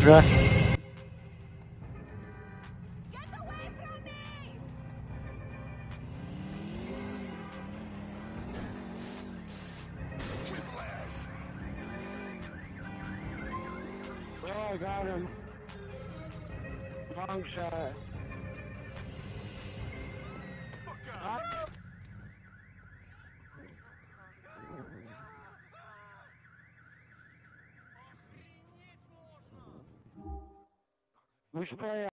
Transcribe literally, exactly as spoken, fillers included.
dobrze. Oh, I got him. Long shot. We should play